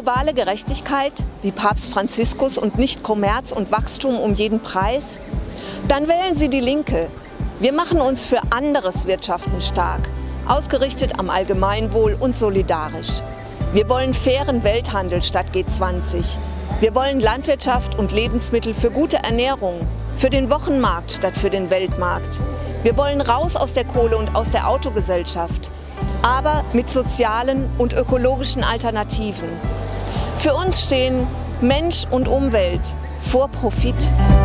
globale Gerechtigkeit, wie Papst Franziskus, und nicht Kommerz und Wachstum um jeden Preis? Dann wählen Sie die Linke. Wir machen uns für anderes Wirtschaften stark, ausgerichtet am Allgemeinwohl und solidarisch. Wir wollen fairen Welthandel statt G20. Wir wollen Landwirtschaft und Lebensmittel für gute Ernährung, für den Wochenmarkt statt für den Weltmarkt. Wir wollen raus aus der Kohle und aus der Autogesellschaft, aber mit sozialen und ökologischen Alternativen. Für uns stehen Mensch und Umwelt vor Profit.